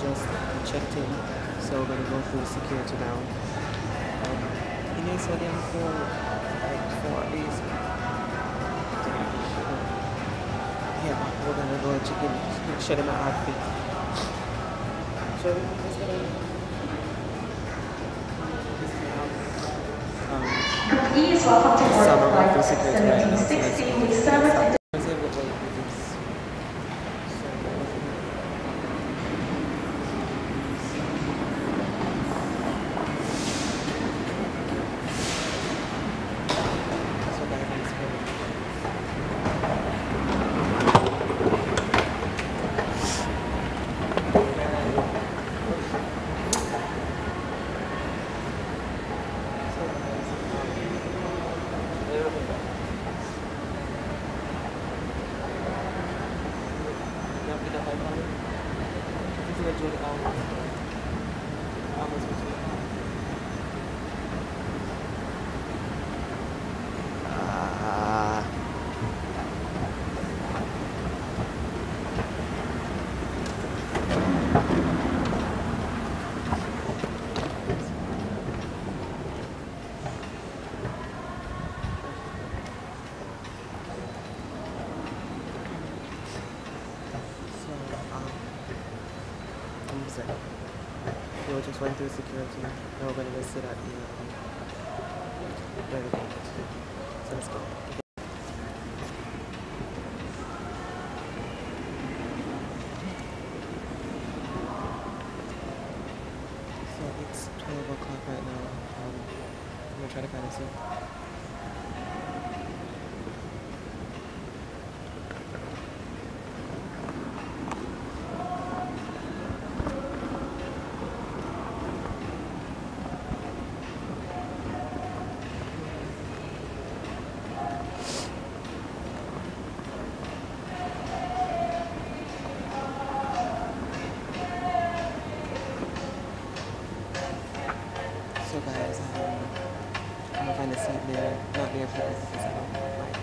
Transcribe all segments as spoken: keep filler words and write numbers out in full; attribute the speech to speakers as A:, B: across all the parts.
A: just checked in, so we're gonna go through security now. Um, in this again for like four days. Yeah, we're gonna go check in, show them my outfit. Show them what's going on.
B: Please welcome to board flight seventeen sixteen with service.
A: We were just went through security. Now we're going to sit at the um, where we going. So let's go. So it's twelve o'clock right now. Um, I'm going to try to find a seat. So guys, um, I'm gonna find a seat there, not there for this, because I don't like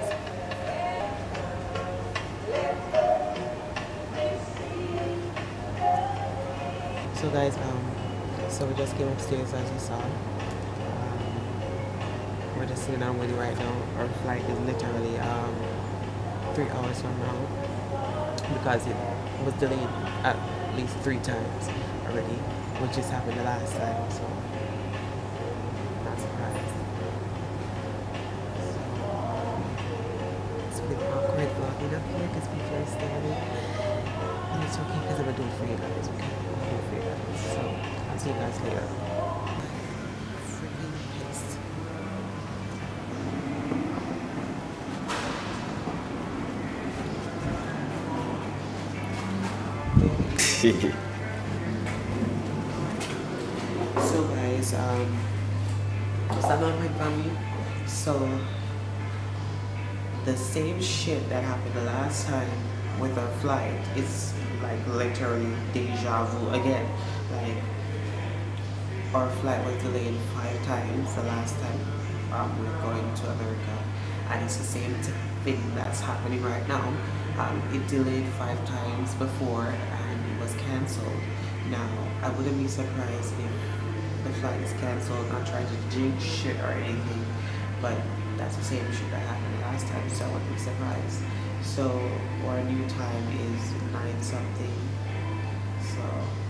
A: this. So guys, um, so we just came upstairs as you saw. Um, we're just sitting down with you right now. Our flight is literally um, three hours from now, because it was delayed at least three times already, which just happened the last time, so. Awkward vlogging up here because people are staring, and it's okay because I'm gonna do it for you guys, okay? I'm gonna do it for you guys, so I'll see you guys later. Freaking pissed. So guys, um, just another quick family. So the same shit that happened the last time with our flight is like literally deja vu again. Like our flight was delayed five times the last time um, we were going to America, and it's the same thing that's happening right now. Um, it delayed five times before and it was cancelled. Now I wouldn't be surprised if the flight is cancelled. Not trying to jinx shit or anything, but that's the same shit that happened last time, so I wouldn't be surprised. So our new time is nine something. So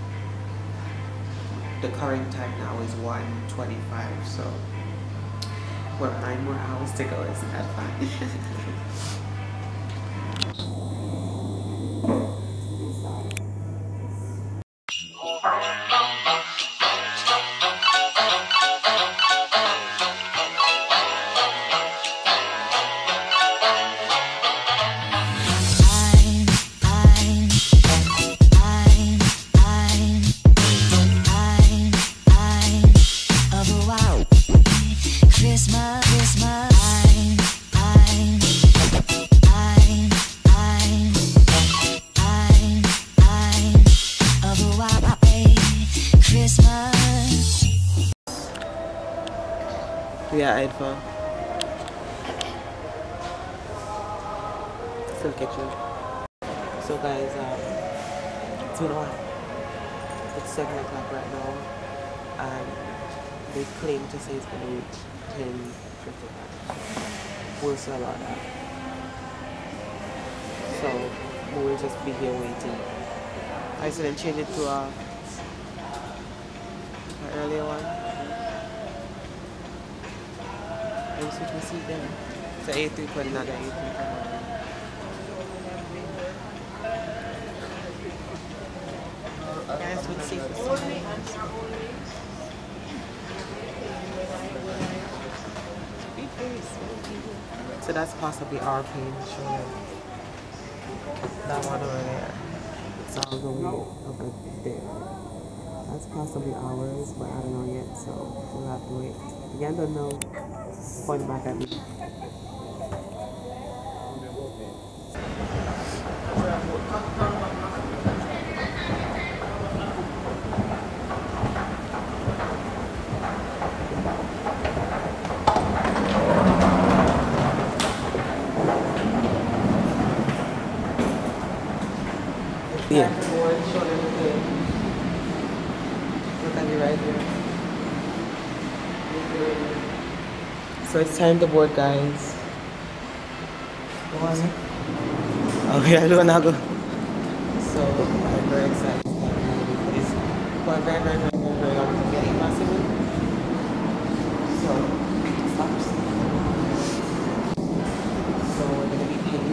A: the current time now is one twenty-five. So we're nine more hours to go. Isn't that fun? Yeah, headphone. Still catch you. So guys, um, it's been a while. It's seven o'clock right now, and they claim to say it's going to reach ten fifty-five. We'll see about that. So we will just be here waiting. I said them change it to a, an earlier one. I just switch my seat then. It's an A three twenty, not an A three twenty. Guys, would see so that's possibly our pain shoulder. That one over there. It's all the way over there. That's possibly ours, but I don't know yet, so we'll have to wait. Again, don't know. Point back at me. Yeah. Look at me right here. So it's time to board, guys. Go on.
C: Okay, I don't know.
A: So I'm very excited for this for a very, very, very, very, very long time. Getting possible. So stops. So we're gonna be paid.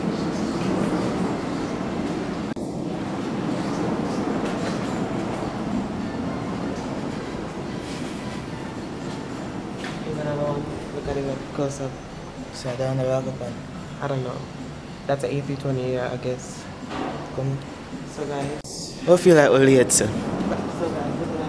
A: Look at it close up.
C: So I don't know what
A: I don't know. That's an A three twenty, yeah, I guess.
C: Come.
A: So guys.
C: I feel like we're late, sir.
A: So guys, look at that.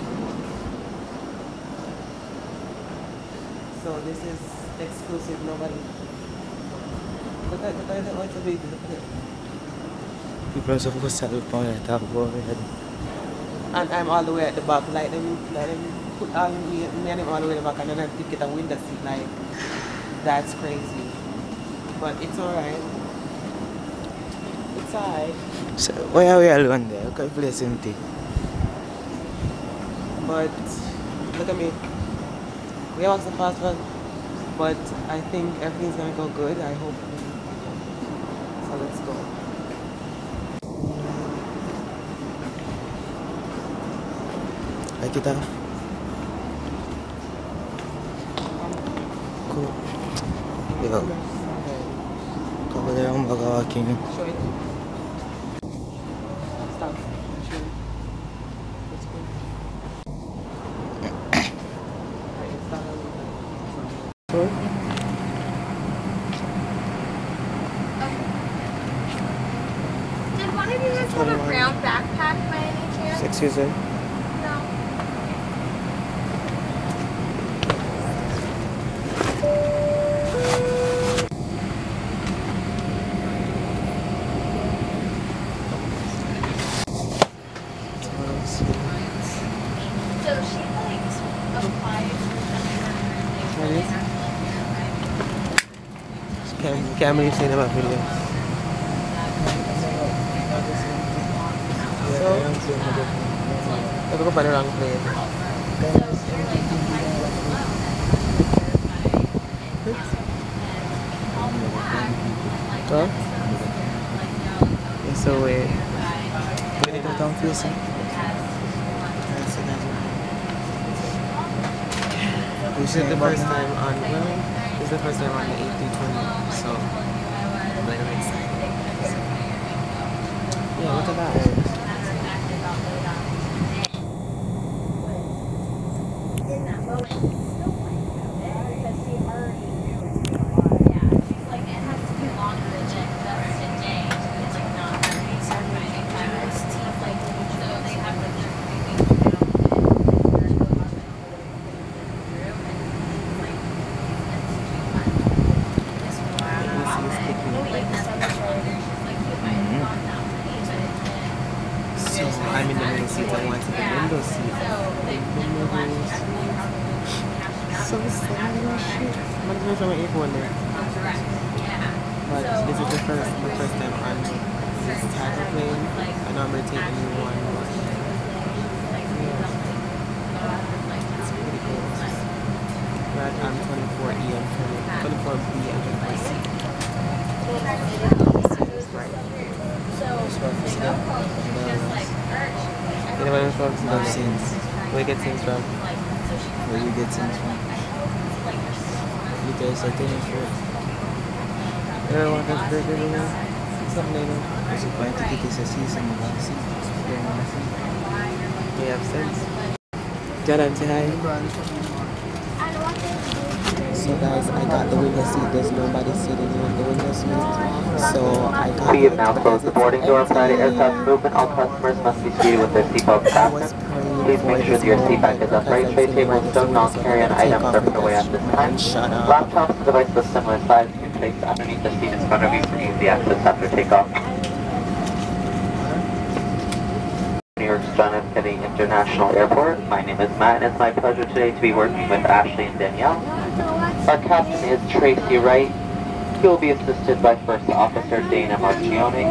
A: So this is exclusive, nobody. Look at look at it, what's the baby? Look at it.
C: People are supposed to look on the top of our head.
A: And I'm all the way at the back, like them, like them put all me, me and him all the way at the back, and then I pick it a window seat, like that's crazy. But it's alright. It's alright.
C: So why are we alone there? We can play something.
A: But look at me. We have the fast one, but I think everything's gonna go good. I hope. So let's go.
C: Like it off. Cool. Yo. Cover there ang baga walking.
A: Show it. Stop. Show it. Let's go. Alright, stop.
C: Sure.
D: Did one of you guys have a brown backpack by any chance?
C: Six years old.
D: No. So she like applied for something.
A: Can't, can't believe seeing about video. So, I go find the wrong place. Huh? It's so weird.
C: We need to come facing.
A: This is the first time on, well, this is the first time on the A three twenty, so I'm like excited. Yeah, look at that. So I'm in the middle seat, I want to the window seat. So sad, shit. I'm going to my A one there. But this is the first, my first time on this type of plane, and I'm going to take a new one.
C: Prophecy.
E: You know what it's from?
C: Love scenes.
E: Where you get scenes from?
C: Where you get scenes from? You guys are taking for it.
E: Everyone has burger in there. Something like that.
C: Kasi pa yung tikiti sa season, diba?
E: You have sense. Jalan, say hi.
C: So guys, I got the window seat. There's nobody sitting in the window seat. So I got
F: We have now closed the boarding door for United Aircraft movement. All customers must be seated with their seatbelts fastened. Please make sure that your seat back is upright. Tray tables, don't knock, carry-on items are put away at this time. Laptops and devices of similar size can be placed underneath the seat in front of you for easy access after takeoff. New York's John F. Kennedy International Airport. My name is Matt, and it's my pleasure today to be working with Ashley and Danielle. Our captain is Tracy Wright. He will be assisted by First Officer Dana Marchione.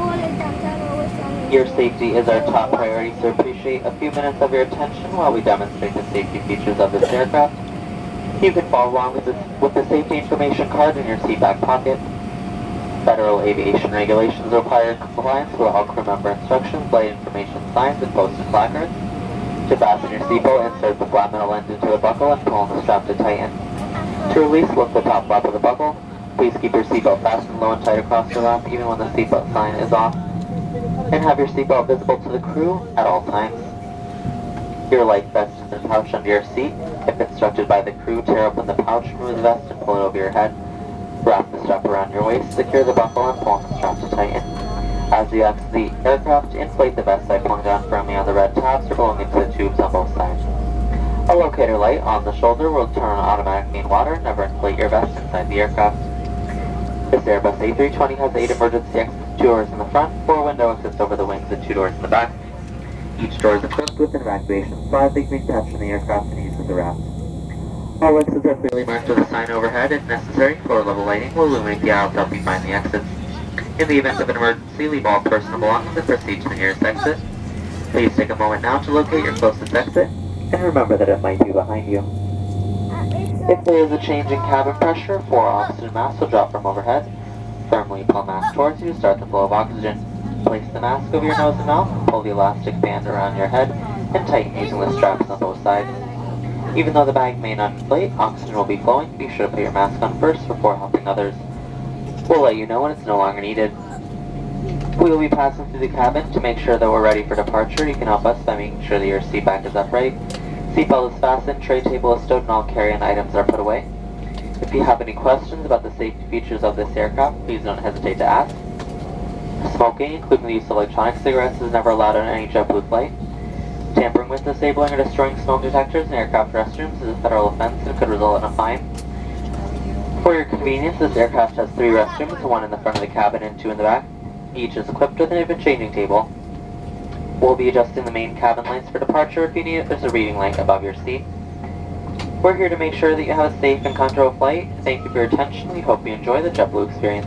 F: Your safety is our top priority, so appreciate a few minutes of your attention while we demonstrate the safety features of this aircraft. You can follow along with, this, with the safety information card in your seat back pocket. Federal aviation regulations require compliance with all crew member instructions, flight information signs, and posted placards. To fasten your seatbelt, insert the flat metal end into the buckle and pull on the strap to tighten. To release, lift the top flap of the buckle. Please keep your seatbelt fastened low and tight across your lap, even when the seatbelt sign is off. And have your seatbelt visible to the crew at all times. Your life vest is in the pouch under your seat. If instructed by the crew, tear open the pouch, remove the vest, and pull it over your head. Wrap the strap around your waist, secure the buckle, and pull on the strap to tighten. As you exit the aircraft, inflate the vest by pulling down firmly on the red tabs or blowing into the tubes on both sides. A locator light on the shoulder will turn on automatic main water. Never inflate your vest inside the aircraft. This Airbus A three twenty has eight emergency exits, two doors in the front, four window exits over the wings, and two doors in the back. Each door is equipped with an evacuation slide that can be attached from the aircraft and used as a raft. All exits are clearly marked with a sign overhead. If necessary, floor-level lighting will illuminate the aisle to help you find the exits. In the event of an emergency, leave all personal belongings and proceed to the nearest exit. Please take a moment now to locate your closest exit, and remember that it might be behind you. If there is a change in cabin pressure, four oxygen masks will drop from overhead. Firmly pull mask towards you to start the flow of oxygen. Place the mask over your nose and mouth, pull the elastic band around your head, and tighten using the straps on both sides. Even though the bag may not inflate, oxygen will be flowing. Be sure to put your mask on first before helping others. We'll let you know when it's no longer needed. We will be passing through the cabin. To make sure that we're ready for departure, you can help us by making sure that your seat back is upright. Seatbelt is fastened, tray table is stowed, and all carry-on items are put away. If you have any questions about the safety features of this aircraft, please don't hesitate to ask. Smoking, including the use of electronic cigarettes, is never allowed on any JetBlue flight. Tampering with, disabling, or destroying smoke detectors in aircraft restrooms is a federal offense and could result in a fine. For your convenience, this aircraft has three restrooms, one in the front of the cabin and two in the back. Each is equipped with an infant changing table. We'll be adjusting the main cabin lights for departure. If you need it, there's a reading light above your seat. We're here to make sure that you have a safe and comfortable flight. Thank you for your attention. We hope you enjoy the JetBlue experience.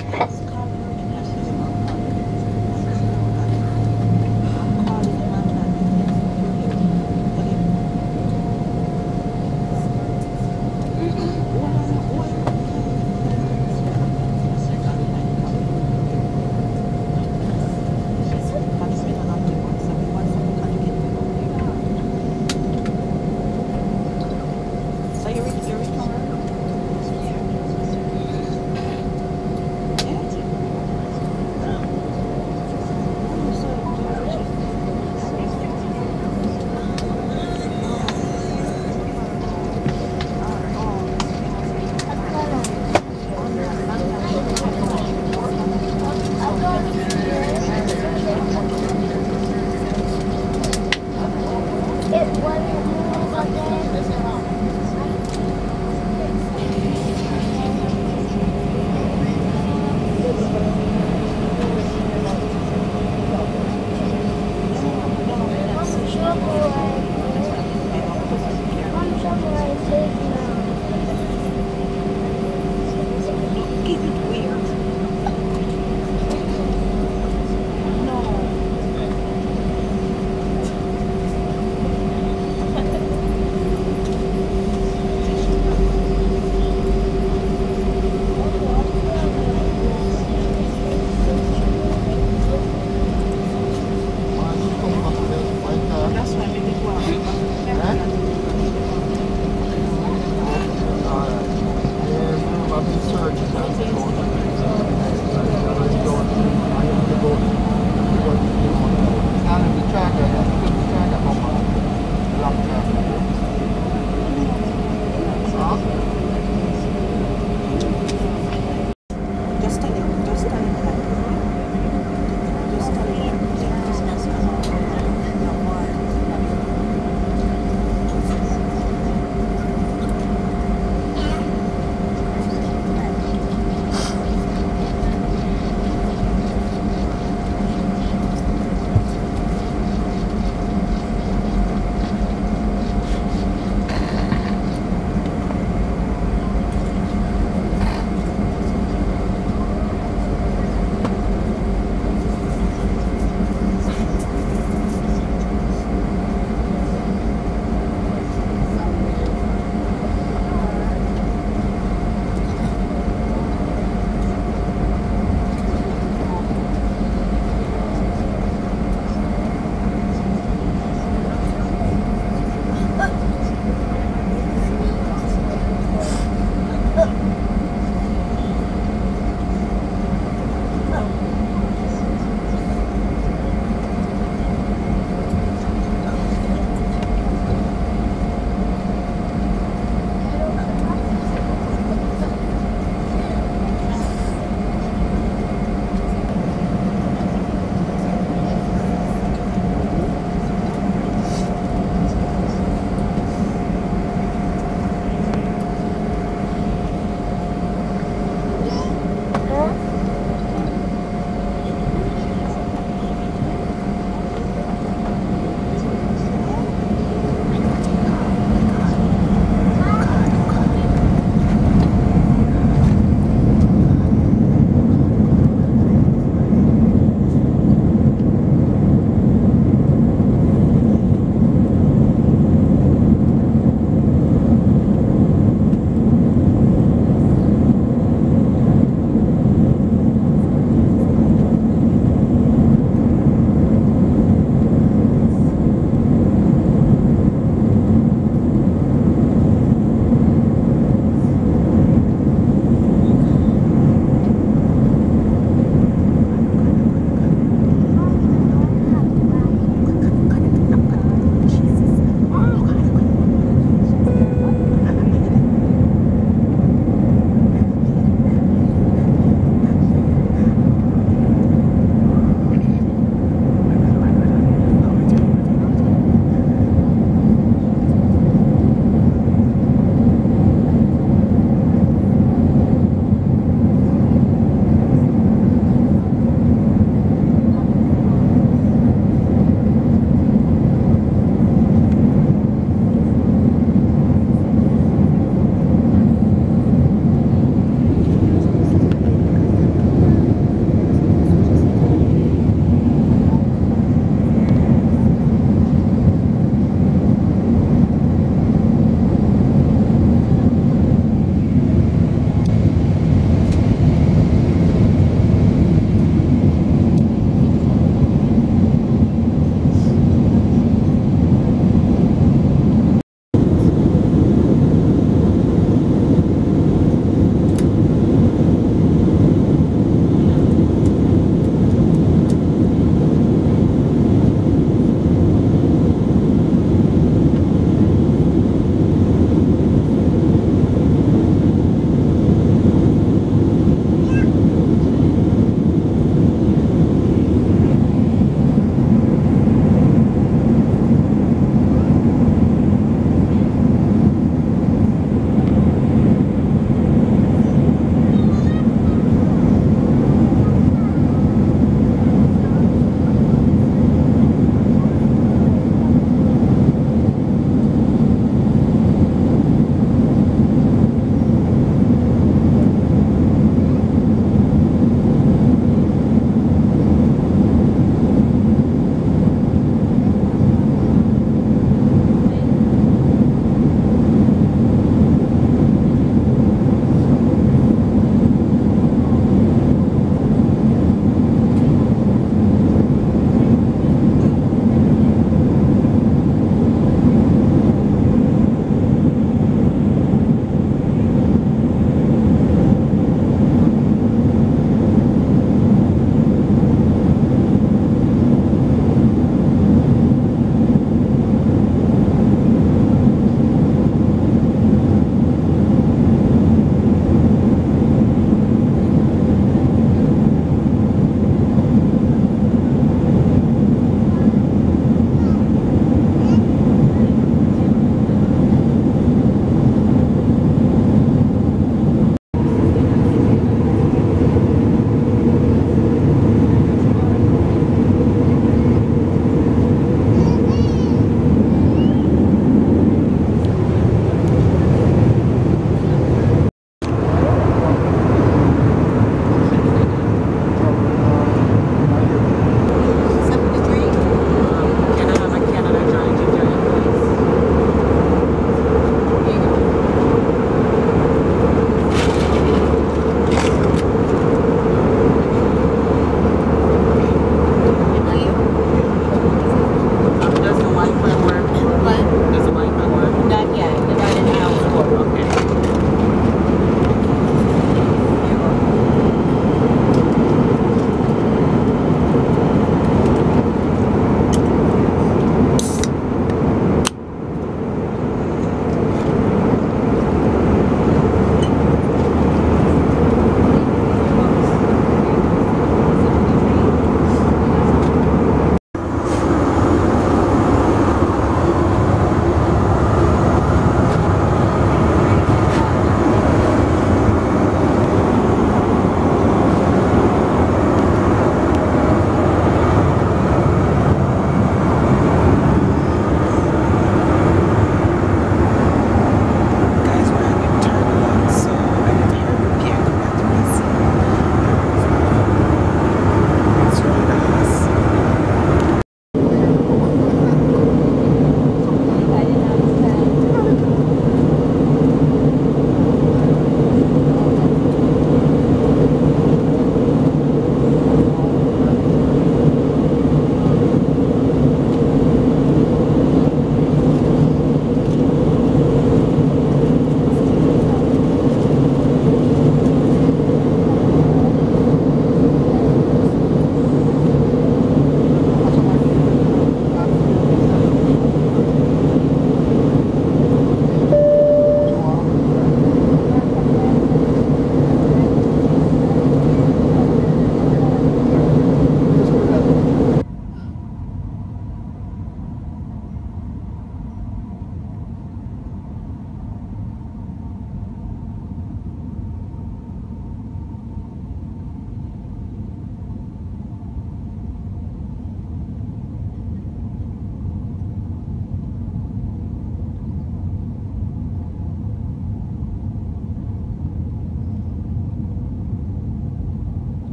A: So you read, you read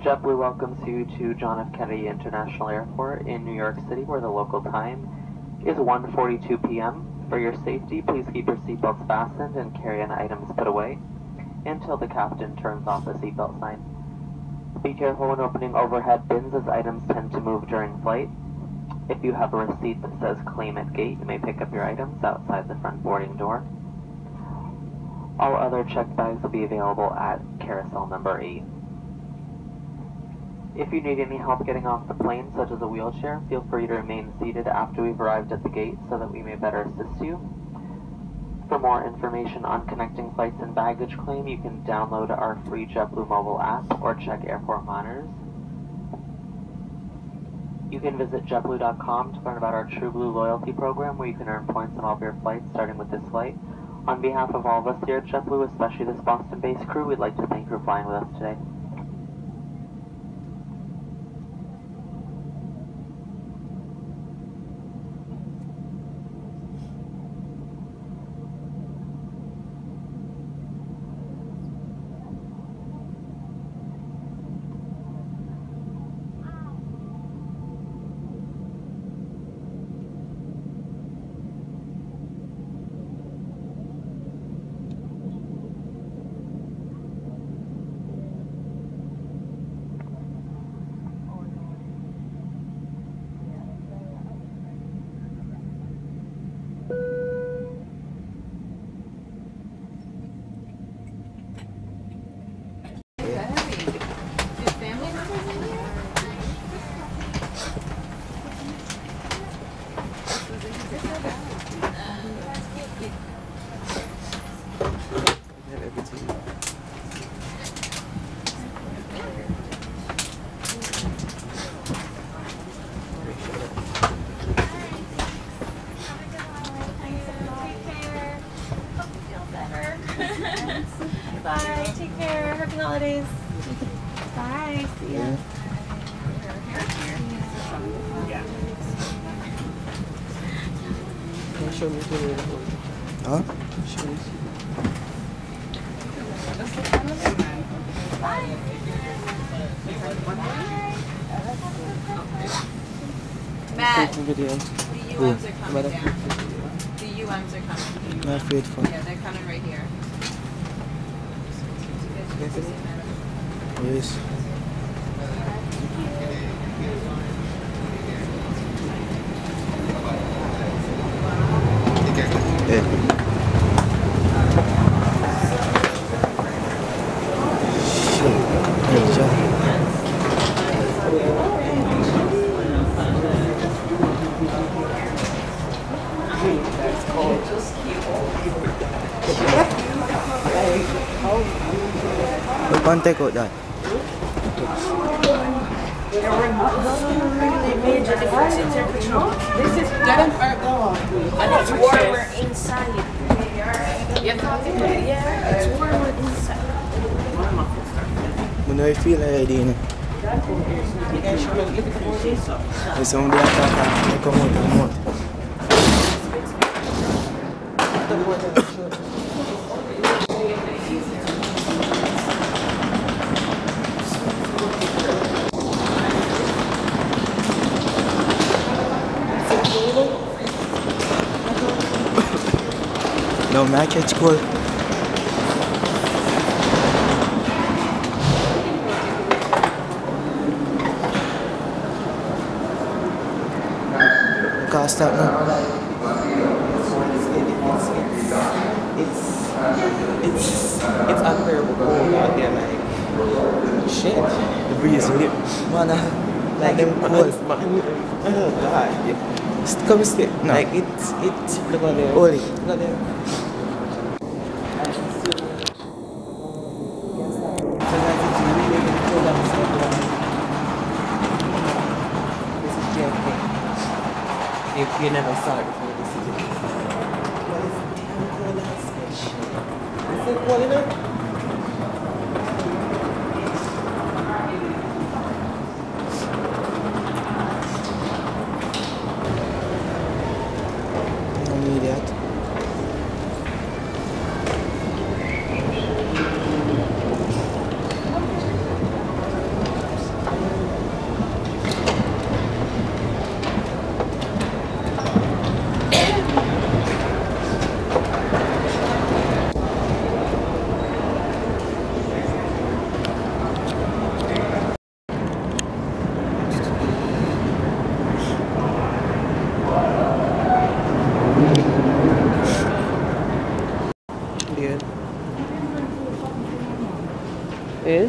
F: JetBlue welcomes you to John F. Kennedy International Airport in New York City, where the local time is one forty-two p m For your safety, please keep your seatbelts fastened and carry-on items put away until the captain turns off the seatbelt sign. Be careful when opening overhead bins, as items tend to move during flight. If you have a receipt that says claim at gate, you may pick up your items outside the front boarding door. All other checked bags will be available at carousel number eight. If you need any help getting off the plane, such as a wheelchair, feel free to remain seated after we've arrived at the gate so that we may better assist you. For more information on connecting flights and baggage claim, you can download our free JetBlue mobile app or check airport monitors. You can visit JetBlue dot com to learn about our TrueBlue loyalty program, where you can earn points on all of your flights, starting with this flight. On behalf of all of us here at JetBlue, especially this Boston-based crew, we'd like to thank you for flying with us today.
G: Bye. Take care. Happy holidays. Bye. See ya.
C: Can you show me the way to hold it? Huh? Show me.
H: Matt,
C: Take the video.
H: the U Ms are coming
C: Who?
H: down. The U Ms are coming.
C: Not afraid for.
H: Yeah, they're coming right here.
C: Yes. Yeah. We can't take out that.
G: Major difference in temperature. This is and it's warmer inside. Yeah, it's warmer inside.
C: When I feel already, you know. It's only a talk I come out and out. No, I catch cold. Can't stop now.
A: It's it's it's unbearable cold out there, like shit.
C: The breeze with it. Man, I like them cold.
A: Oh god.
C: Yeah. Come stay. No.
A: Like it's it's look at there.
C: Holy.
A: Look at there. Sometimes it's really cold outside. This is J F K. If you never saw it before, this is it. Well, it's damn cold outside. Shit. Is it cold enough?
E: Eh?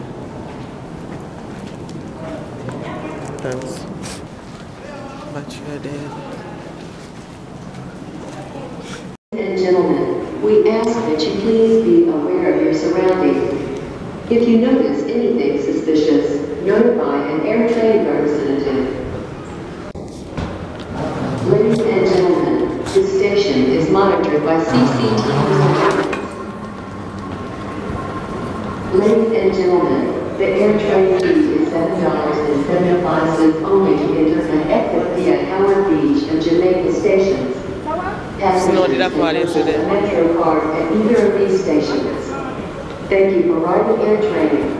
E: Thanks.
A: But you're dead.
I: Ladies and gentlemen, we ask that you please be aware of your surroundings. If you notice anything suspicious, notify an AirTran representative. Ladies and gentlemen, this station is monitored by C C T V surveillance. Ladies and gentlemen, the AirTran fee is seven dollars and seventy-five cents only to enter and exit via Howard Beach and Jamaica stations. Passengers can purchase a Metro card at either of these stations. Thank you for riding AirTran.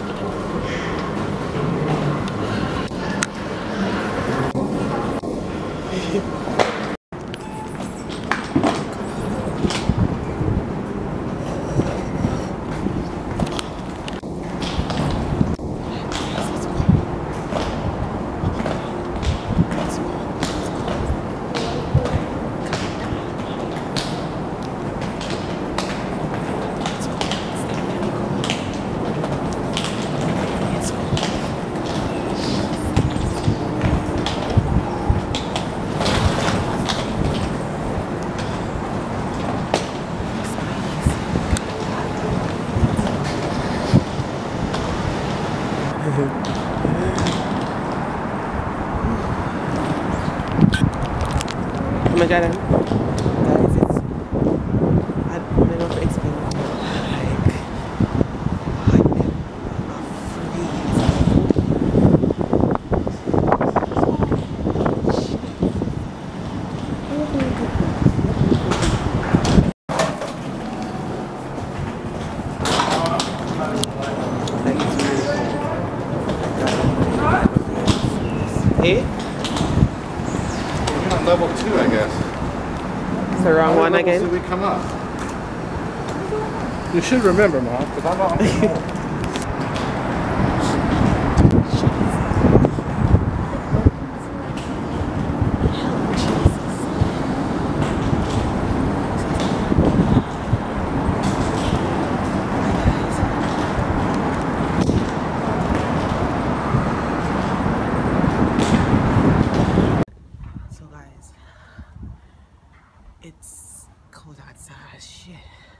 E: Oh my god, guys, it's, I don't know if to explain it. Like, I'm afraid. Eh?
J: Level two, I guess.
E: It's the wrong one again.
J: Did we come up? You should remember, Mom, because I'm not.
A: It's cold outside, shit.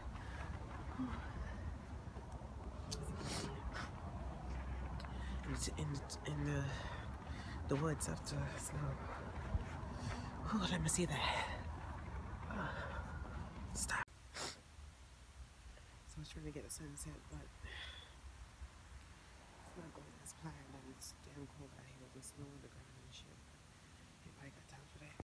A: It's in, in the, the woods after snow. Oh, let me see that. Stop. So I was trying to get a sunset, but it's not going as planned, and it's damn cold out here with snow on the ground and shit. Anybody got time for that?